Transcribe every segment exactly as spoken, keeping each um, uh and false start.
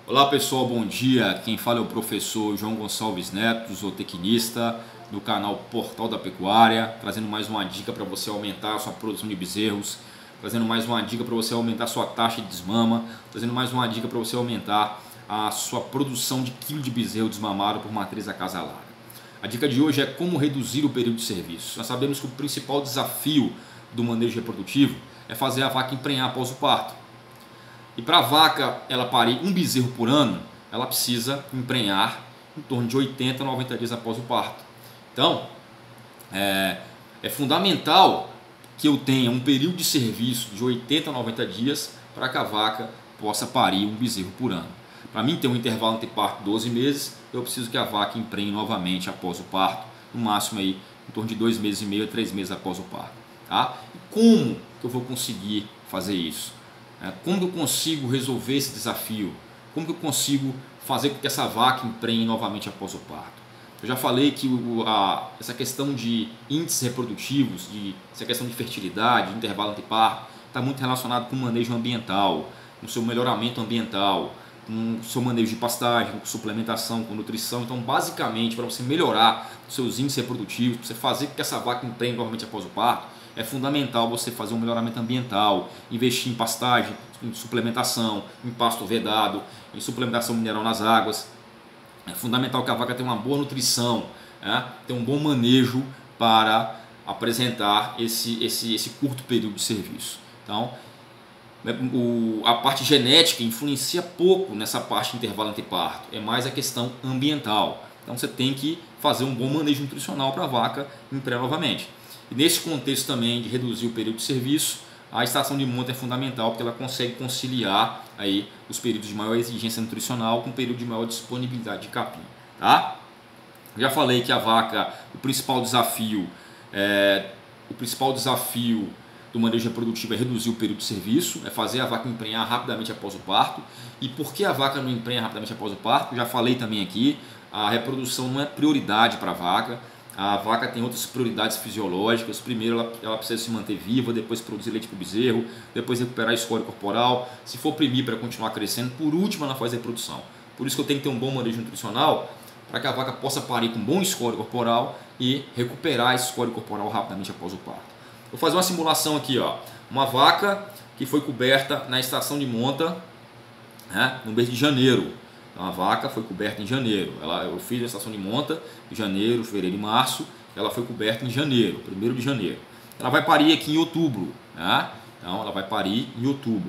Olá pessoal, bom dia. Quem fala é o professor João Gonçalves Neto, zootecnista do canal Portal da Pecuária, trazendo mais uma dica para você aumentar a sua produção de bezerros, trazendo mais uma dica para você aumentar a sua taxa de desmama, trazendo mais uma dica para você aumentar a sua produção de quilo de bezerro desmamado por matriz acasalada. A dica de hoje é como reduzir o período de serviço. Nós sabemos que o principal desafio do manejo reprodutivo é fazer a vaca emprenhar após o parto. E para a vaca ela parir um bezerro por ano, ela precisa emprenhar em torno de oitenta a noventa dias após o parto. Então, é, é fundamental que eu tenha um período de serviço de oitenta a noventa dias para que a vaca possa parir um bezerro por ano. Para mim ter um intervalo entre parto de doze meses, eu preciso que a vaca emprenhe novamente após o parto, no máximo aí, em torno de dois meses e meio a três meses após o parto. Tá? E como que eu vou conseguir fazer isso? Como que eu consigo resolver esse desafio? Como que eu consigo fazer com que essa vaca emprenhe novamente após o parto? Eu já falei que o, a, essa questão de índices reprodutivos, de, essa questão de fertilidade, de intervalo entre parto, está muito relacionado com o manejo ambiental, com o seu melhoramento ambiental, com o seu manejo de pastagem, com suplementação, com nutrição. Então, basicamente, para você melhorar os seus índices reprodutivos, para você fazer com que essa vaca emprenhe novamente após o parto, é fundamental você fazer um melhoramento ambiental, investir em pastagem, em suplementação, em pasto vedado, em suplementação mineral nas águas. É fundamental que a vaca tenha uma boa nutrição, né? Tenha um bom manejo para apresentar esse, esse, esse curto período de serviço. Então, o, a parte genética influencia pouco nessa parte de intervalo entre parto, é mais a questão ambiental. Então você tem que fazer um bom manejo nutricional para a vaca emprenhar novamente. E nesse contexto também de reduzir o período de serviço, a estação de monta é fundamental porque ela consegue conciliar aí os períodos de maior exigência nutricional com o período de maior disponibilidade de capim. Tá? Já falei que a vaca, o principal desafio, é, o principal desafio do manejo reprodutivo é reduzir o período de serviço, é fazer a vaca emprenhar rapidamente após o parto. E por que a vaca não emprenha rapidamente após o parto? Já falei também aqui, a reprodução não é prioridade para a vaca. A vaca tem outras prioridades fisiológicas. Primeiro ela, ela precisa se manter viva, depois produzir leite para o bezerro, depois recuperar a escória corporal, se for oprimir para continuar crescendo, por último ela faz a reprodução. Por isso que eu tenho que ter um bom manejo nutricional para que a vaca possa parir com bom escória corporal e recuperar a escória corporal rapidamente após o parto. Vou fazer uma simulação aqui, ó. Uma vaca que foi coberta na estação de monta, né, no mês de janeiro. Então a vaca foi coberta em janeiro. Ela, eu fiz a estação de monta em janeiro, fevereiro e março. Ela foi coberta em janeiro, primeiro de janeiro. Ela vai parir aqui em outubro. Né? Então ela vai parir em outubro.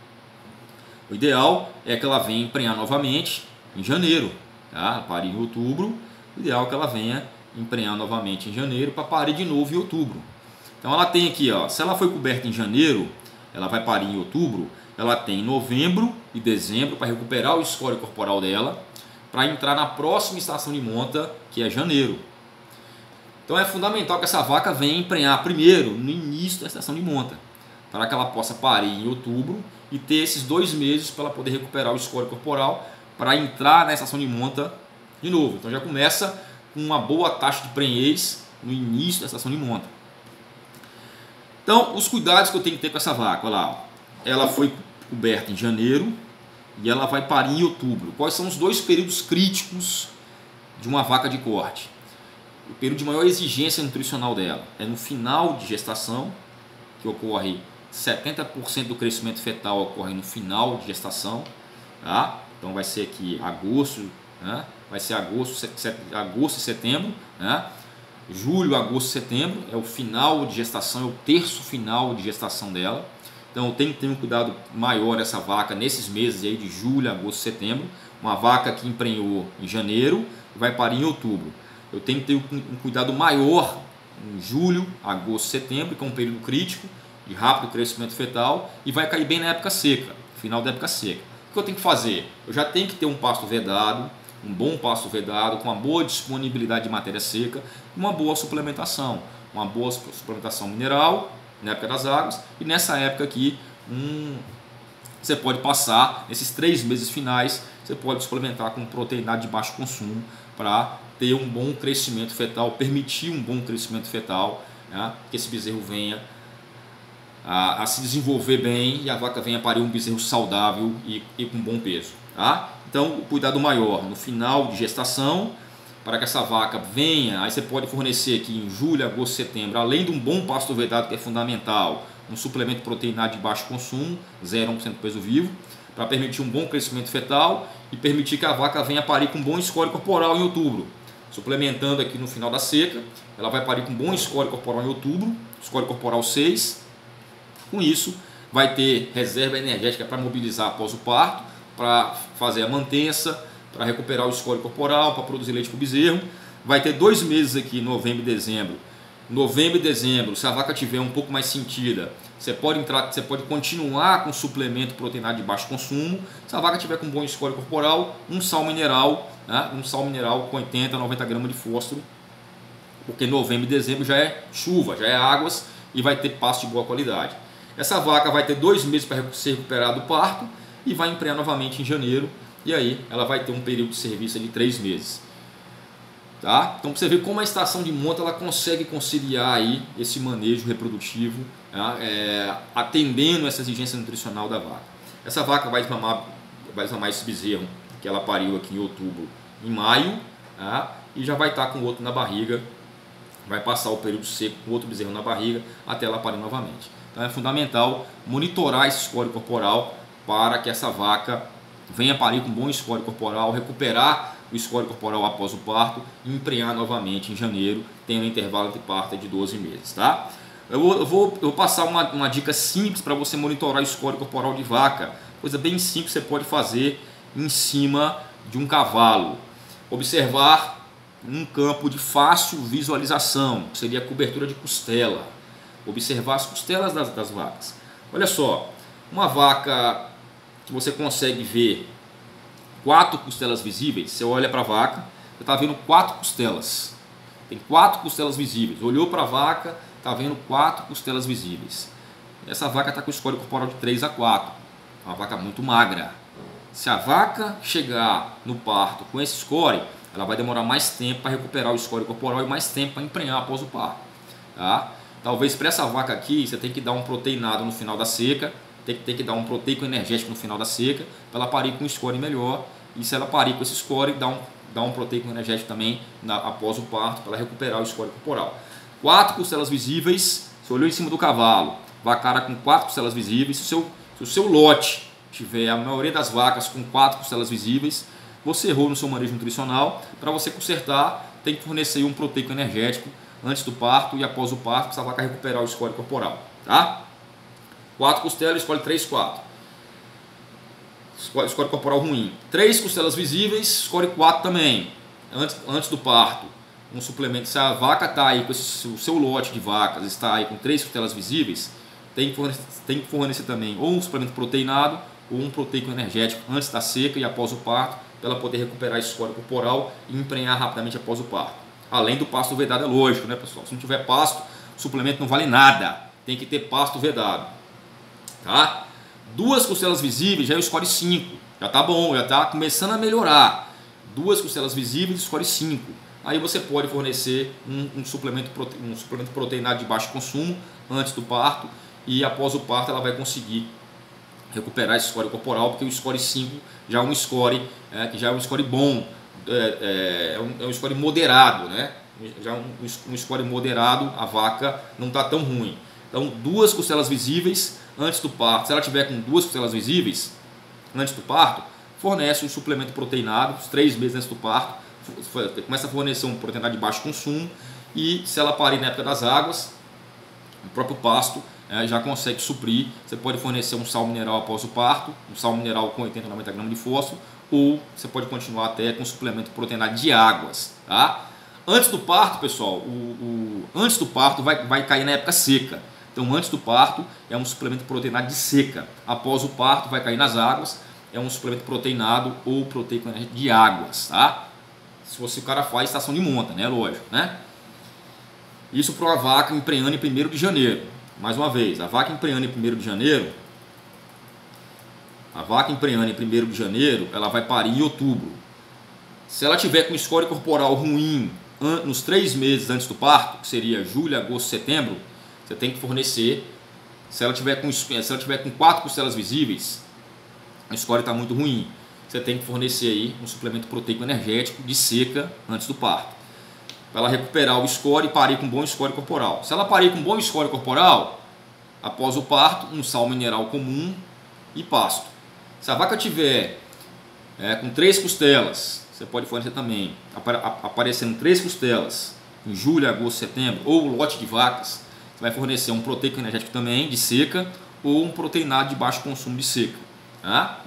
O ideal é que ela venha emprenhar novamente em janeiro. Tá? Ela parir em outubro. O ideal é que ela venha emprenhar novamente em janeiro para parir de novo em outubro. Então ela tem aqui, ó, se ela foi coberta em janeiro, ela vai parir em outubro. Ela tem novembro e dezembro para recuperar o escória corporal dela, para entrar na próxima estação de monta, que é janeiro. Então é fundamental que essa vaca venha emprenhar primeiro no início da estação de monta, para que ela possa parir em outubro e ter esses dois meses para ela poder recuperar o escória corporal, para entrar na estação de monta de novo. Então já começa com uma boa taxa de prenhez no início da estação de monta. Então os cuidados que eu tenho que ter com essa vaca, olha lá, ó. Ela foi coberta em janeiro e ela vai parir em outubro. Quais são os dois períodos críticos de uma vaca de corte? O período de maior exigência nutricional dela é no final de gestação, que ocorre setenta por cento do crescimento fetal ocorre no final de gestação, tá? Então vai ser aqui agosto, né? Vai ser agosto, set, agosto e setembro, né? Julho, agosto e setembro é o final de gestação, é o terço final de gestação dela. Então tem que ter um cuidado maior essa vaca nesses meses aí de julho, agosto, setembro. Uma vaca que emprenhou em janeiro vai parir em outubro. Eu tenho que ter um cuidado maior em julho, agosto, setembro, que é um período crítico de rápido crescimento fetal e vai cair bem na época seca, final da época seca. O que eu tenho que fazer? Eu já tenho que ter um pasto vedado, um bom pasto vedado, com uma boa disponibilidade de matéria seca, uma boa suplementação, uma boa suplementação mineral, na época das águas, e nessa época aqui um, você pode passar, nesses três meses finais, você pode suplementar com proteína de baixo consumo para ter um bom crescimento fetal, permitir um bom crescimento fetal, né, que esse bezerro venha a, a se desenvolver bem e a vaca venha parir um bezerro saudável e, e com bom peso. Tá? Então Então, o cuidado maior no final de gestação, para que essa vaca venha, aí você pode fornecer aqui em julho, agosto, setembro, além de um bom pasto vedado que é fundamental, um suplemento proteinado de baixo consumo, zero a um por cento peso vivo, para permitir um bom crescimento fetal e permitir que a vaca venha parir com bom score corporal em outubro. Suplementando aqui no final da seca, ela vai parir com bom score corporal em outubro, score corporal seis. Com isso, vai ter reserva energética para mobilizar após o parto, para fazer a mantença, para recuperar o score corporal, para produzir leite para o bezerro. Vai ter dois meses aqui, novembro e dezembro. Novembro e dezembro, se a vaca tiver um pouco mais sentida, você pode entrar, você pode continuar com suplemento proteinado de baixo consumo. Se a vaca tiver com bom score corporal, um sal mineral, né? um sal mineral com oitenta a noventa gramas de fósforo, porque novembro e dezembro já é chuva, já é águas e vai ter pasto de boa qualidade. Essa vaca vai ter dois meses para se recuperar do parto e vai emprenhar novamente em janeiro, e aí ela vai ter um período de serviço de três meses. Tá? Então, para você ver como a estação de monta ela consegue conciliar aí esse manejo reprodutivo, tá? é, atendendo essa exigência nutricional da vaca. Essa vaca vai desmamar, vai desmamar esse bezerro que ela pariu aqui em outubro, em maio, tá? E já vai estar com outro na barriga, vai passar o período seco com outro bezerro na barriga até ela parir novamente. Então é fundamental monitorar esse score corporal para que essa vaca venha parir com bom score corporal, recuperar o score corporal após o parto e emprenhar novamente em janeiro, tendo um intervalo de parto de doze meses. Tá? Eu, vou, eu, vou, eu vou passar uma, uma dica simples para você monitorar o score corporal de vaca, coisa bem simples que você pode fazer em cima de um cavalo. Observar um campo de fácil visualização, que seria a cobertura de costela. Observar as costelas das, das vacas. Olha só, uma vaca que você consegue ver quatro costelas visíveis, você olha para a vaca, você está vendo quatro costelas. Tem quatro costelas visíveis. Olhou para a vaca, está vendo quatro costelas visíveis. Essa vaca está com o score corporal de três a quatro. Uma vaca muito magra. Se a vaca chegar no parto com esse score, ela vai demorar mais tempo para recuperar o score corporal e mais tempo para emprenhar após o parto. Tá? Talvez para essa vaca aqui, você tem que dar um proteinado no final da seca, tem que, tem que dar um proteico energético no final da seca, para ela parir com um score melhor. E se ela parir com esse score, dá um, dá um proteico energético também na, após o parto, para ela recuperar o score corporal. Quatro costelas visíveis, você olhou em cima do cavalo, vacara com quatro costelas visíveis. Se o seu, se o seu lote tiver a maioria das vacas com quatro costelas visíveis, você errou no seu manejo nutricional. Para você consertar, tem que fornecer um proteico energético antes do parto e após o parto, para essa vaca recuperar o score corporal. Tá? quatro costelas, escolhe três, quatro. Score, score corporal ruim. três costelas visíveis, score quatro também. Antes, antes do parto, um suplemento. Se a vaca está aí com esse, o seu lote de vacas está aí com três costelas visíveis, tem que fornecer, tem que fornecer também ou um suplemento proteinado ou um proteico energético antes da seca e após o parto, para ela poder recuperar esse score corporal e emprenhar rapidamente após o parto. Além do pasto vedado, é lógico, né, pessoal? Se não tiver pasto, o suplemento não vale nada. Tem que ter pasto vedado. Tá? Duas costelas visíveis já é o score cinco. Já tá bom, já tá começando a melhorar. Duas costelas visíveis, score cinco. Aí você pode fornecer um, um, suplemento, prote... um suplemento proteinado de baixo consumo antes do parto. E após o parto ela vai conseguir recuperar esse score corporal, porque o score cinco já é um score, é, que já é um score bom. É, é, um, é um score moderado, né? Já um, um score moderado, a vaca não está tão ruim. Então, duas costelas visíveis antes do parto. Se ela tiver com duas costelas visíveis antes do parto, fornece um suplemento proteinado, os três meses antes do parto, começa a fornecer um proteinado de baixo consumo. E se ela parir na época das águas, o próprio pasto é, já consegue suprir. Você pode fornecer um sal mineral após o parto, um sal mineral com oitenta a noventa gramas de fósforo, ou você pode continuar até com suplemento proteinado de águas. Tá? Antes do parto, pessoal, o, o, antes do parto vai, vai cair na época seca. Então, antes do parto é um suplemento proteinado de seca. Após o parto vai cair nas águas, é um suplemento proteinado ou proteico de águas. Tá? Se você, o cara faz estação de monta, né? Lógico, né? Isso para uma vaca emprenhando em primeiro de janeiro. Mais uma vez, a vaca emprenhando em primeiro de janeiro, a vaca emprenhando em primeiro de janeiro, ela vai parir em outubro. Se ela tiver com score corporal ruim nos três meses antes do parto, que seria julho, agosto, setembro, você tem que fornecer. Se ela tiver com, se ela tiver com quatro costelas visíveis, o score está muito ruim. Se você tem que fornecer aí um suplemento proteico energético de seca antes do parto, para ela recuperar o score e parir com bom score corporal. Se ela parir com bom score corporal, após o parto, um sal mineral comum e pasto. Se a vaca tiver é, com três costelas, você pode fornecer também, aparecendo três costelas em julho, agosto, setembro, ou lote de vacas, você vai fornecer um proteico energético também de seca ou um proteinado de baixo consumo de seca. Tá?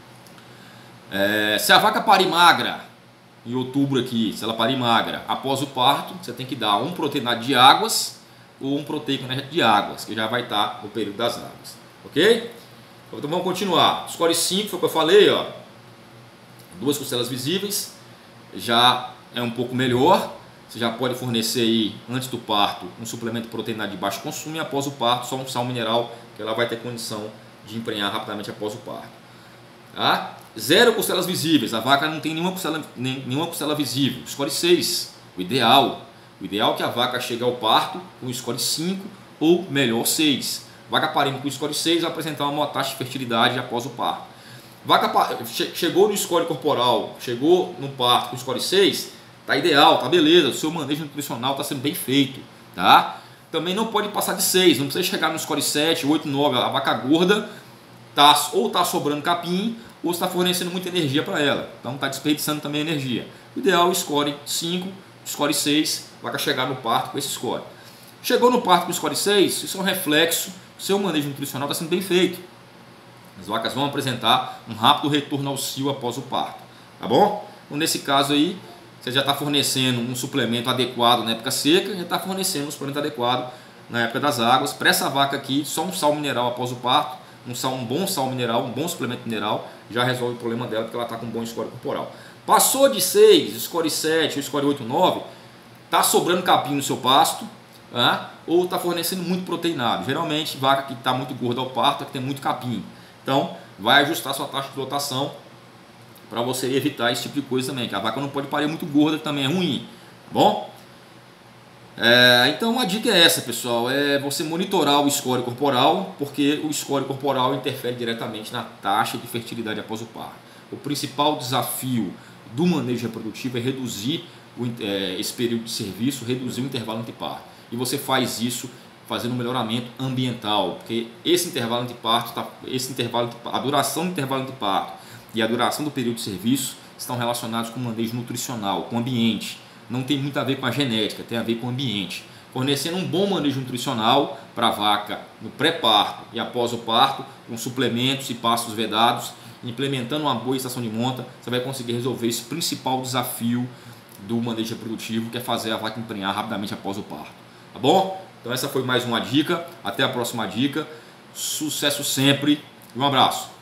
É, se a vaca parir magra, em outubro aqui, se ela parir magra, após o parto, você tem que dar um proteinado de águas ou um proteico energético de águas, que já vai estar no período das águas. Ok? Então vamos continuar. Score cinco foi o que eu falei, ó. Duas costelas visíveis, já é um pouco melhor. Você já pode fornecer aí, antes do parto, um suplemento proteinado de baixo consumo e após o parto só um sal mineral, que ela vai ter condição de emprenhar rapidamente após o parto. Tá? Zero costelas visíveis, a vaca não tem nenhuma costela, nenhuma costela visível. Score seis, o ideal. O ideal é que a vaca chegue ao parto com score cinco ou melhor seis. Vaca parindo com score seis vai apresentar uma maior taxa de fertilidade após o parto. Vaca che chegou no score corporal, chegou no parto com score seis, tá ideal, tá beleza, o seu manejo nutricional está sendo bem feito, tá? Também não pode passar de seis, não precisa chegar no score sete, oito, nove, a vaca gorda tá, ou tá sobrando capim ou está fornecendo muita energia para ela, então está desperdiçando também energia. O ideal é o score cinco, score seis, a vaca chegar no parto com esse score. Chegou no parto com score seis, isso é um reflexo, seu manejo nutricional está sendo bem feito. As vacas vão apresentar um rápido retorno ao cio após o parto, tá bom? Então, nesse caso aí, você já está fornecendo um suplemento adequado na época seca, já está fornecendo um suplemento adequado na época das águas. Para essa vaca aqui, só um sal mineral após o parto, um, sal, um bom sal mineral, um bom suplemento mineral, já resolve o problema dela, porque ela está com um bom score corporal. Passou de seis, score sete ou score oito, nove, está sobrando capim no seu pasto, tá? Ou está fornecendo muito proteinado. Geralmente, vaca que está muito gorda ao parto é que tem muito capim. Então, vai ajustar sua taxa de lotação para você evitar esse tipo de coisa também, que a vaca não pode parir muito gorda, que também é ruim, tá bom? É, então a dica é essa, pessoal, é você monitorar o score corporal, porque o score corporal interfere diretamente na taxa de fertilidade após o parto. O principal desafio do manejo reprodutivo é reduzir o, é, esse período de serviço, reduzir o intervalo entre parto. E você faz isso fazendo um melhoramento ambiental, porque esse intervalo entre parto, tá, esse intervalo, a duração do intervalo entre parto e a duração do período de serviço estão relacionados com o manejo nutricional, com o ambiente. Não tem muito a ver com a genética, tem a ver com o ambiente. Fornecendo um bom manejo nutricional para a vaca no pré-parto e após o parto, com suplementos e pastos vedados, implementando uma boa estação de monta, você vai conseguir resolver esse principal desafio do manejo reprodutivo, que é fazer a vaca emprenhar rapidamente após o parto. Tá bom? Então essa foi mais uma dica. Até a próxima dica. Sucesso sempre e um abraço.